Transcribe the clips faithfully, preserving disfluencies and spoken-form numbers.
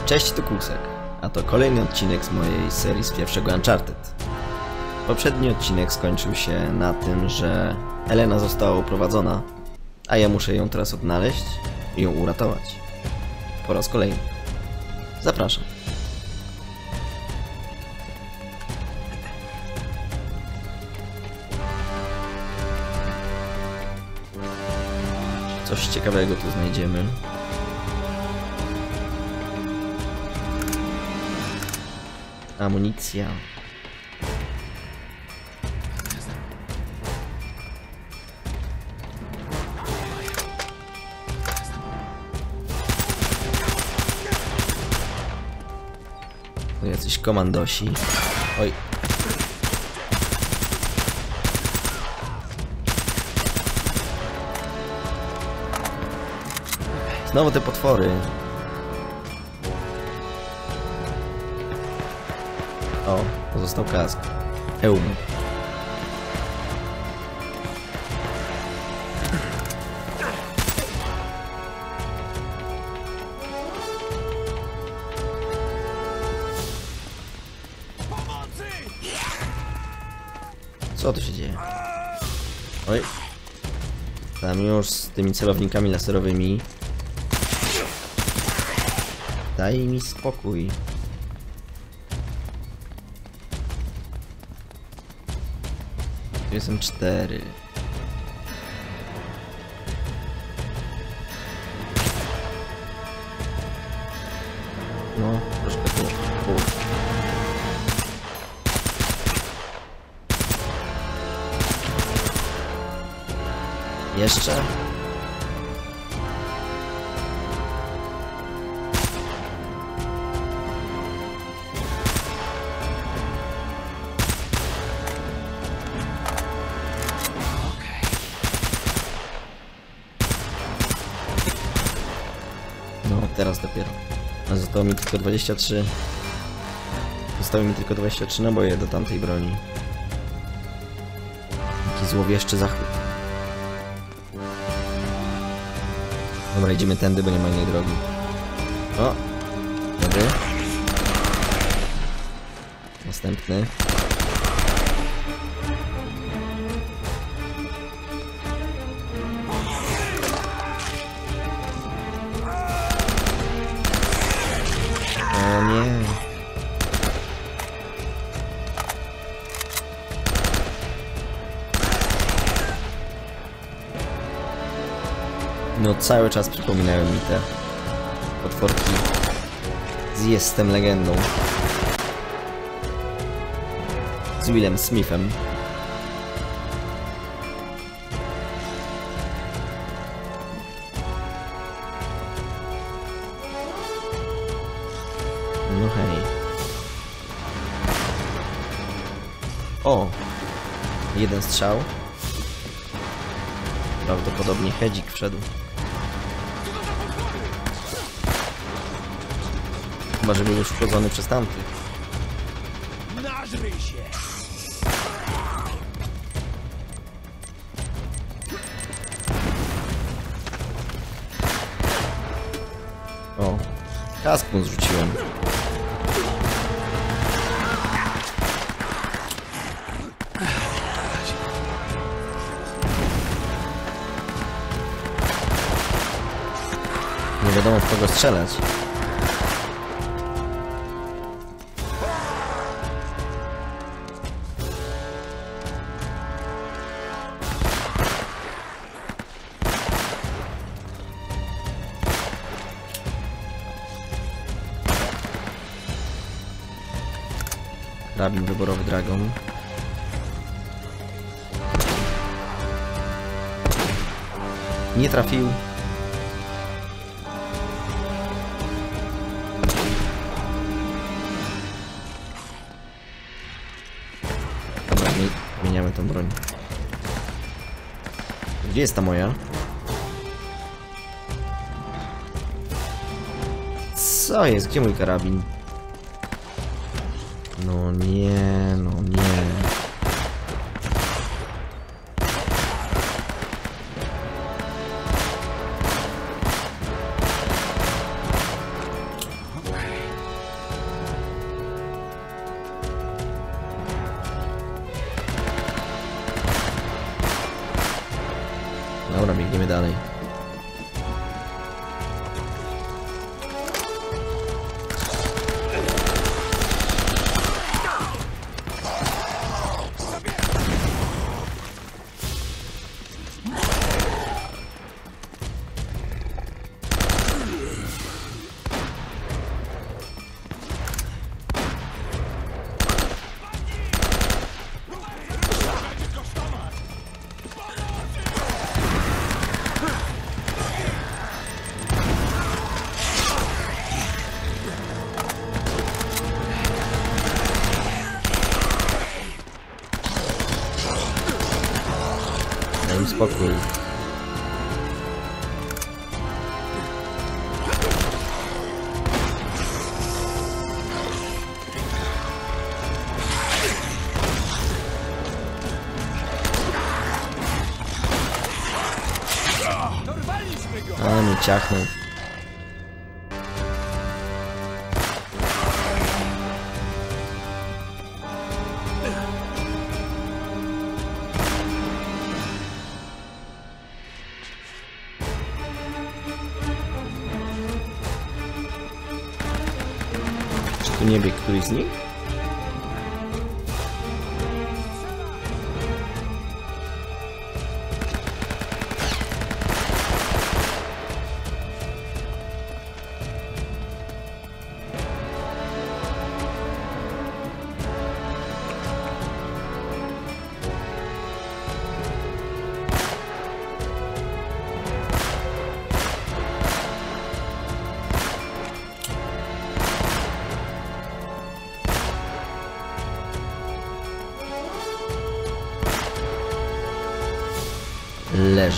Cześć, tu Kusek, a to kolejny odcinek z mojej serii z pierwszego Uncharted. Poprzedni odcinek skończył się na tym, że Elena została uprowadzona, a ja muszę ją teraz odnaleźć i ją uratować. Po raz kolejny. Zapraszam. Coś ciekawego tu znajdziemy. Amunicja. Tu jacyś komandosi. Oj. Znowu te potwory. O, pozostał kask. Hełm. Co tu się dzieje? Oj. Tam już z tymi celownikami laserowymi. Daj mi spokój. Tu są cztery. No, troszkę tu. U. Jeszcze? No, teraz dopiero. A zostało mi tylko dwadzieścia trzy. Zostało mi tylko dwadzieścia trzy naboje do tamtej broni. Jaki złowieszczy zachód. Dobra, idziemy tędy, bo nie ma innej drogi. O! Dobry. Następny. O nie. No cały czas przypominają mi te potworki z Jestem Legendą. Z Willem Smithem. No hej. O! Jeden strzał. Prawdopodobnie hedzik wszedł. Chyba, że był już wchodzony przez tamtych. Nażryj się! O! Kask mu zrzuciłem. Nie wiadomo, w kogo strzelać. Karabin wyborowy Dragon. Nie trafił. Dobra, zmieniamy tą broń. Gdzie jest ta moja? Co jest? Gdzie mój karabin? No nie, no nie. Dobra, biegniemy dalej. Daj mi spokój. A, mnie ciachnął. Czy tu nie biegł któryś z nich? Leży.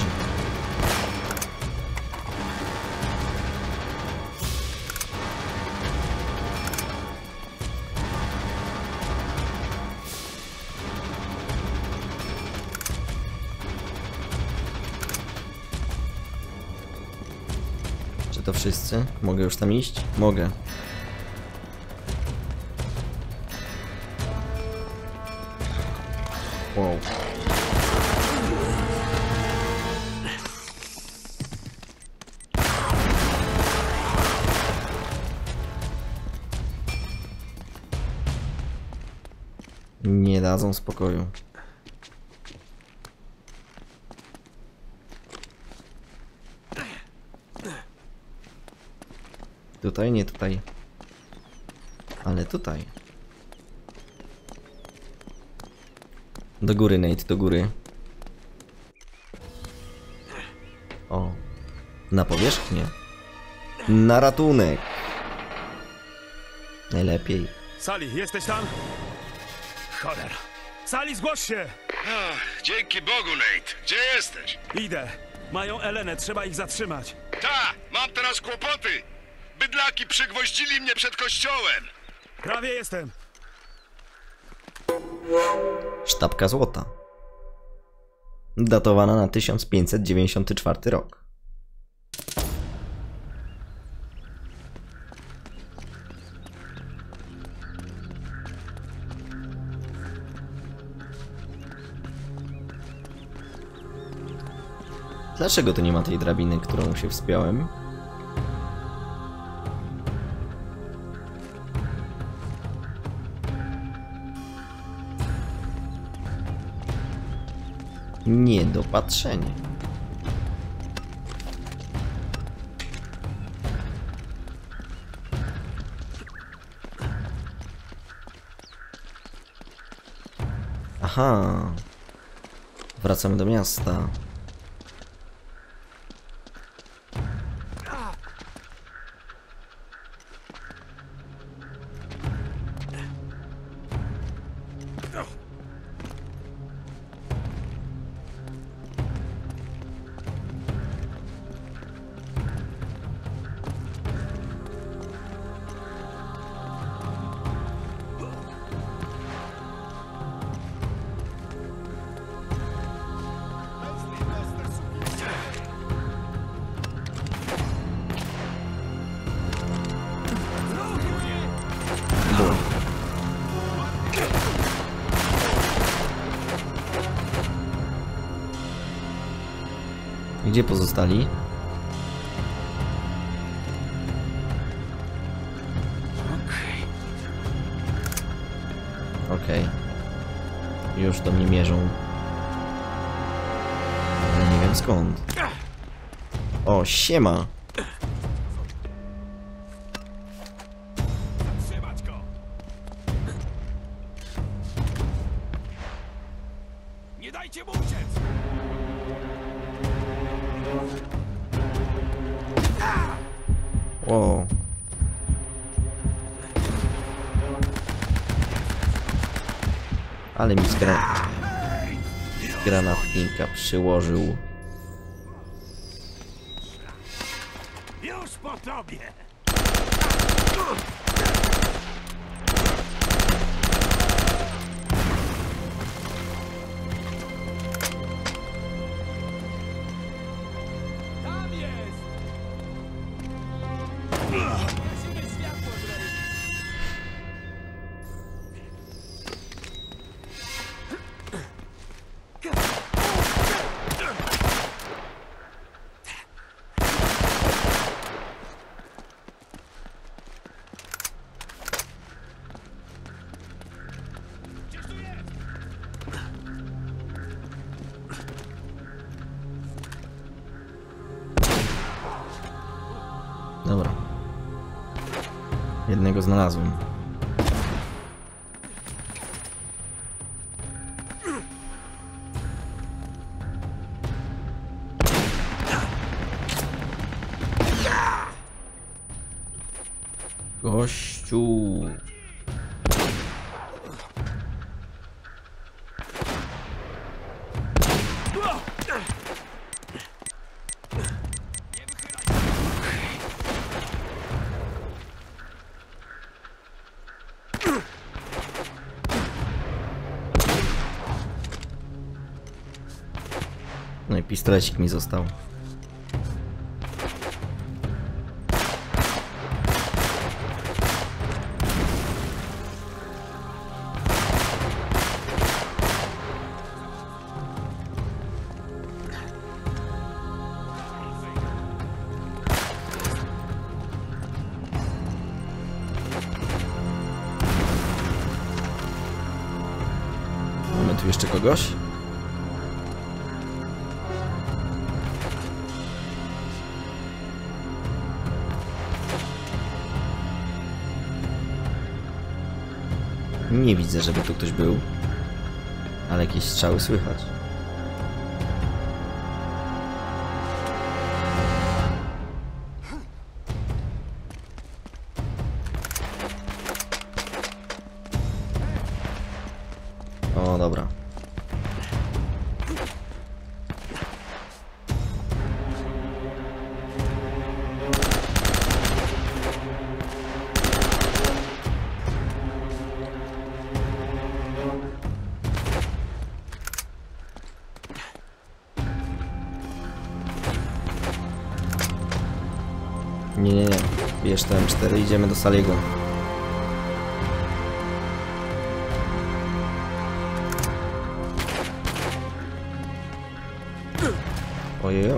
Czy to wszyscy? Mogę już tam iść? Mogę. Wow. Nie dadzą spokoju. Tutaj, nie tutaj. Ale tutaj. Do góry, Nate, do góry. O. Na powierzchnię. Na ratunek. Najlepiej. Sali, jesteś tam? Cholera. Sali, zgłoś się! Ach, dzięki Bogu, Nate. Gdzie jesteś? Idę. Mają Elenę, trzeba ich zatrzymać. Ta, mam teraz kłopoty. Bydlaki przygwoździli mnie przed kościołem. Prawie jestem. Sztabka złota. Datowana na tysiąc pięćset dziewięćdziesiąty czwarty rok. Dlaczego to nie ma tej drabiny, którą się wspiąłem? Niedopatrzenie. Aha. Wracamy do miasta. Gdzie pozostali? Okej. Okay. Już do mnie mierzą. Ale nie wiem skąd. O, siema! Trzymać go! Nie dajcie mu uciec! Wow. Ale mi z, gra... z granatnika przyłożył. Już po tobie! Tam jest! Musimy światło zrobić! Dobra. Jednego znalazłem. Gościu. No i pistolecik mi został. Mamy tu jeszcze kogoś? Nie widzę, żeby tu ktoś był, ale jakieś strzały słychać. O, dobra. Nie, nie, nie. Bierz te M cztery, idziemy do Saliego. Ojej.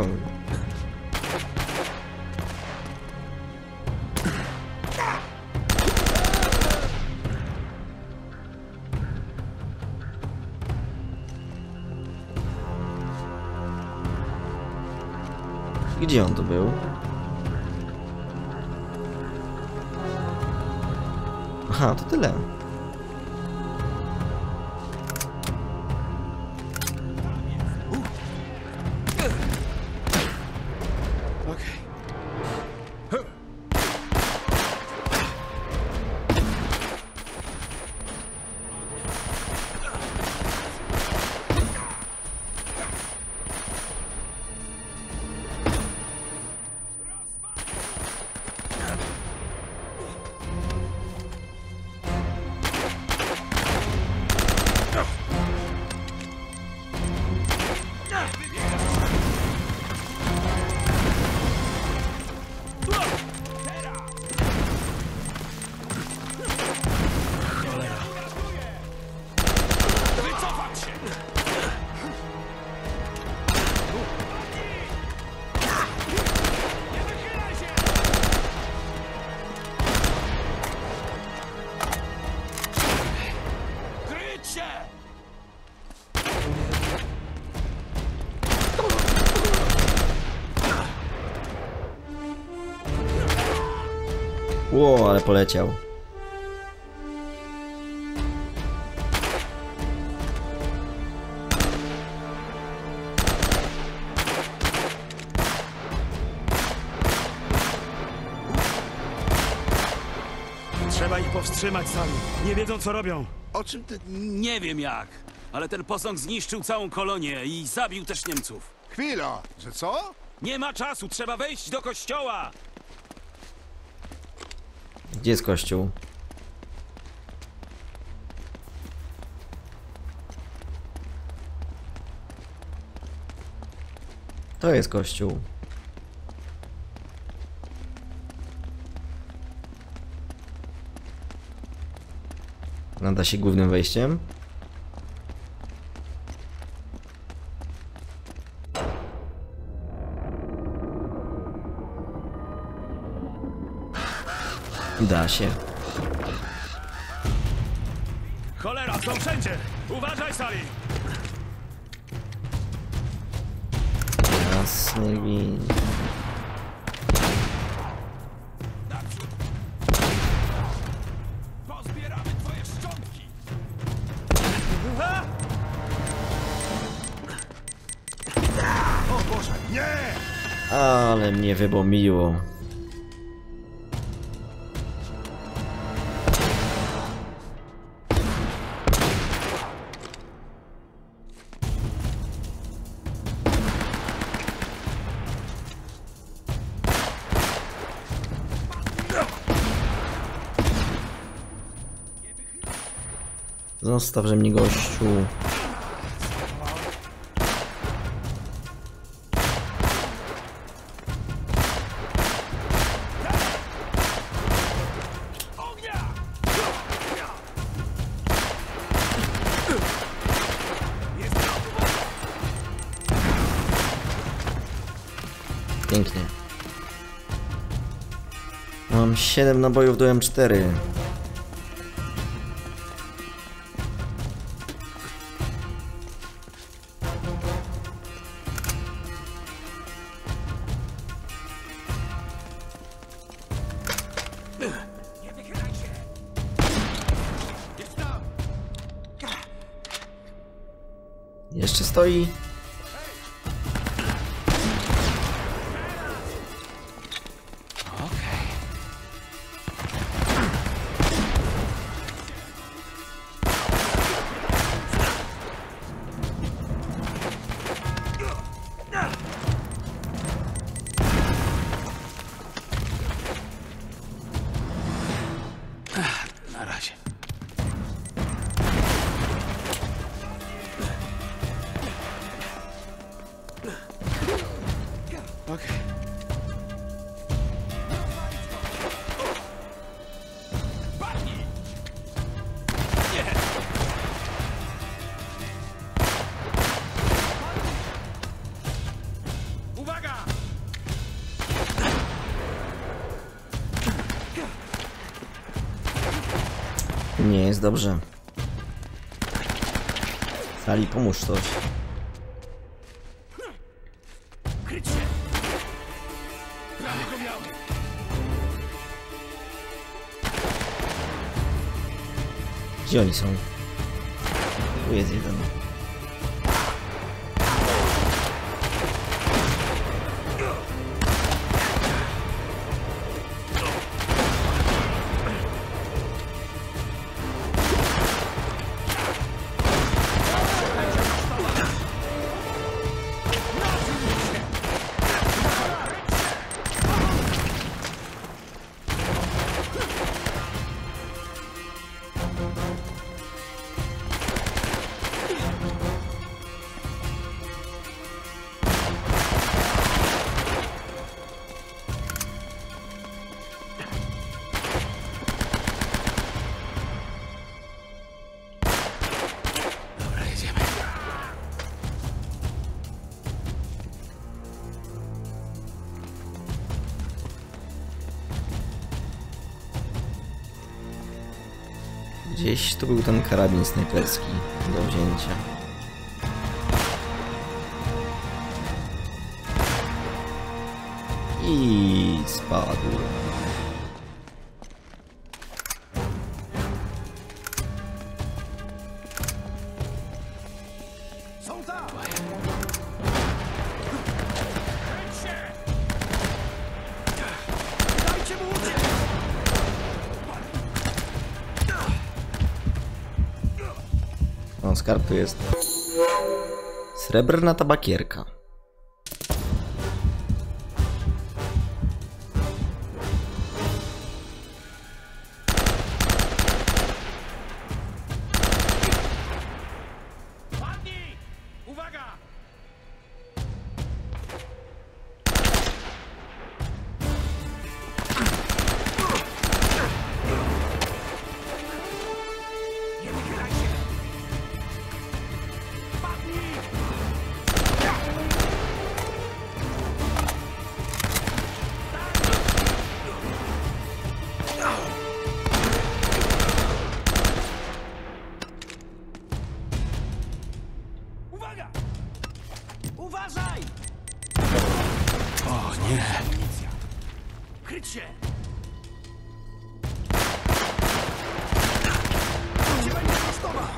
Gdzie on tu był? Aha, to tyle. Ło, ale poleciał. Trzeba ich powstrzymać sami. Nie wiedzą, co robią. O czym ty... Nie wiem jak, ale ten posąg zniszczył całą kolonię i zabił też Niemców. Chwila, że co? Nie ma czasu, trzeba wejść do kościoła! Gdzie jest kościół? To jest kościół. Nada się głównym wejściem. Da się. Cholera, są wszędzie! Uważaj, Sali! Jasny gwint. Pozbieramy twoje szczątki! A! O Boże, nie! Ale mnie wybomiło. Zostawże mnie, gościu. Pięknie. Mam siedem nabojów do M cztery. Jeszcze stoi. Na razie. Okej. Uwaga! Nie jest dobrze. Sali, pomóż coś. Kryć się! Prawie go miałem! Gdzie oni są? Tu jest jeden. Dobra, jedziemy. Gdzieś tu był ten karabin snajperski do wzięcia. I spadł. skarb tu jest. Srebrna tabakierka. Padnij! Uwaga! Nie wychylaj się! Padnij! Uwaga! Uważaj! O nie! Amunicja! Kryć się! Cię będzie kosztować!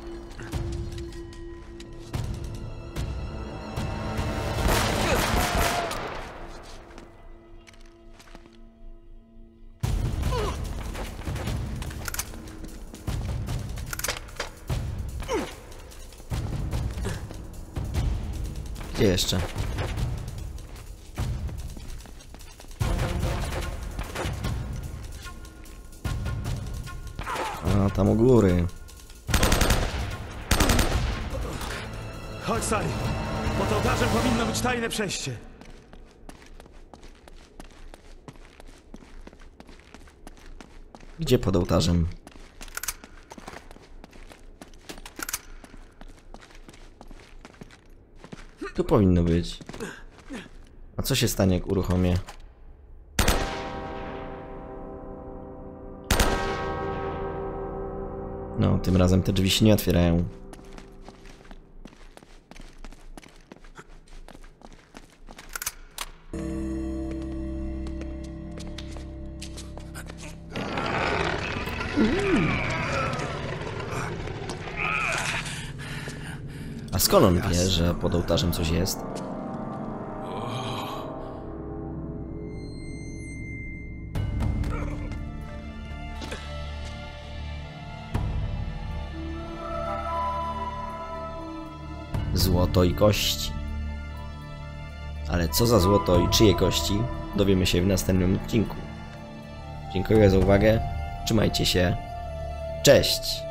Gdzie jeszcze? A, tam u góry. Chodź, Sally. Pod ołtarzem powinno być tajne przejście. Gdzie pod ołtarzem? Tu powinno być. A co się stanie, jak uruchomię? No, tym razem te drzwi się nie otwierają. A skąd on wie, że pod ołtarzem coś jest? Złoto i kości. Ale co za złoto i czyje kości, dowiemy się w następnym odcinku. Dziękuję za uwagę, trzymajcie się, cześć!